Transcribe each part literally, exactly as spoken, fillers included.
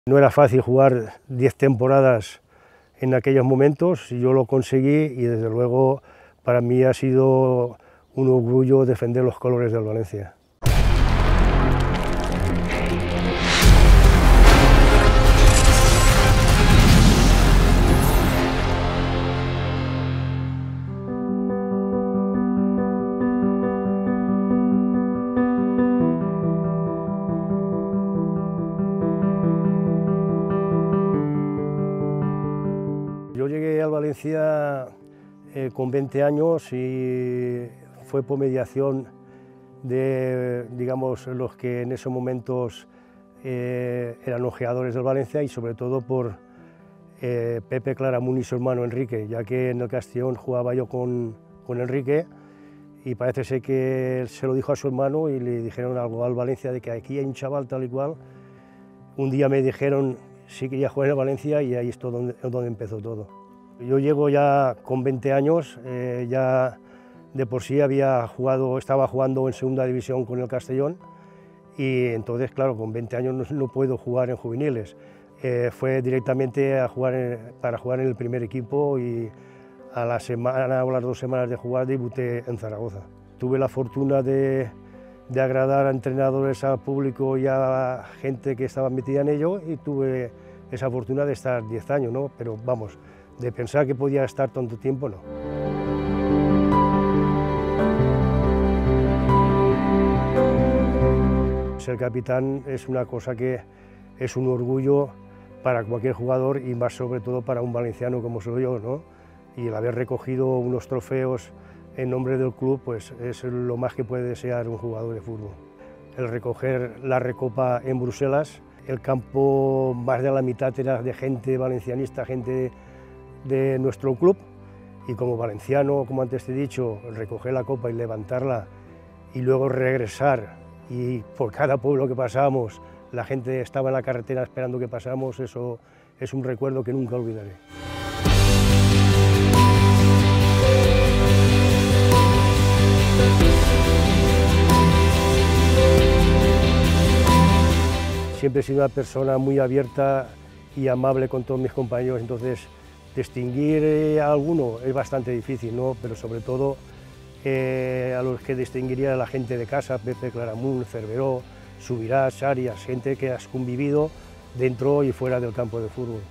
No era fácil jugar diez temporadas en aquellos momentos, yo lo conseguí y desde luego para mí ha sido un orgullo defender los colores del Valencia. Yo llegué al Valencia eh, con veinte años y fue por mediación de, digamos, los que en esos momentos eh, eran ojeadores del Valencia y sobre todo por eh, Pepe Claramunt y su hermano Enrique, ya que en el Castellón jugaba yo con, con Enrique y parece ser que él se lo dijo a su hermano y le dijeron algo al Valencia de que aquí hay un chaval tal y cual. Un día me dijeron sí quería jugar en el Valencia y ahí es todo donde, donde empezó todo. Yo llego ya con veinte años, eh, ya de por sí había jugado, estaba jugando en segunda división con el Castellón y entonces, claro, con veinte años no, no puedo jugar en juveniles. Eh, fue directamente a jugar en, para jugar en el primer equipo y a la semana o las dos semanas de jugar debuté en Zaragoza. Tuve la fortuna de, de agradar a entrenadores, al público y a gente que estaba metida en ello y tuve esa fortuna de estar diez años, ¿no? Pero vamos, de pensar que podía estar tanto tiempo, no. Ser capitán es una cosa que es un orgullo para cualquier jugador y más sobre todo para un valenciano como soy yo, ¿no? Y el haber recogido unos trofeos en nombre del club pues es lo más que puede desear un jugador de fútbol. El recoger la Recopa en Bruselas, el campo más de la mitad era de gente valencianista, gente de nuestro club, y como valenciano, como antes te he dicho, recoger la copa y levantarla y luego regresar y por cada pueblo que pasábamos la gente estaba en la carretera esperando que pasáramos, eso es un recuerdo que nunca olvidaré. Siempre he sido una persona muy abierta y amable con todos mis compañeros, entonces distinguir a alguno es bastante difícil, ¿no? Pero sobre todo eh, a los que distinguiría a la gente de casa, Pepe Claramunt, Cerveró, Subirás, Arias, gente que has convivido dentro y fuera del campo de fútbol.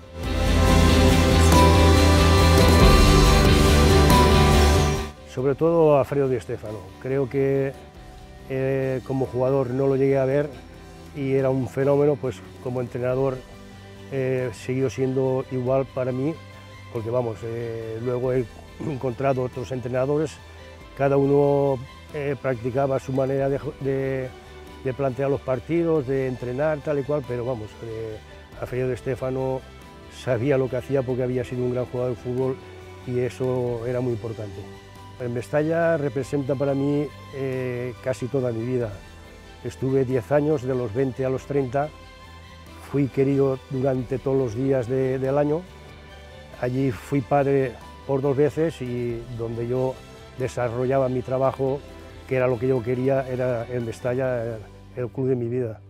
Sobre todo a Alfredo Di Stéfano, creo que eh, como jugador no lo llegué a ver y era un fenómeno, pues como entrenador eh, siguió siendo igual para mí, porque vamos, eh, luego he encontrado otros entrenadores, cada uno eh, practicaba su manera de, de, de plantear los partidos, de entrenar, tal y cual, pero vamos, eh, Alfredo Di Stéfano sabía lo que hacía porque había sido un gran jugador de fútbol y eso era muy importante. En Mestalla representa para mí eh, casi toda mi vida. Estuve diez años, de los veinte a los treinta, fui querido durante todos los días de, del año. Allí fui padre por dos veces y donde yo desarrollaba mi trabajo, que era lo que yo quería, era el Mestalla, el club de mi vida.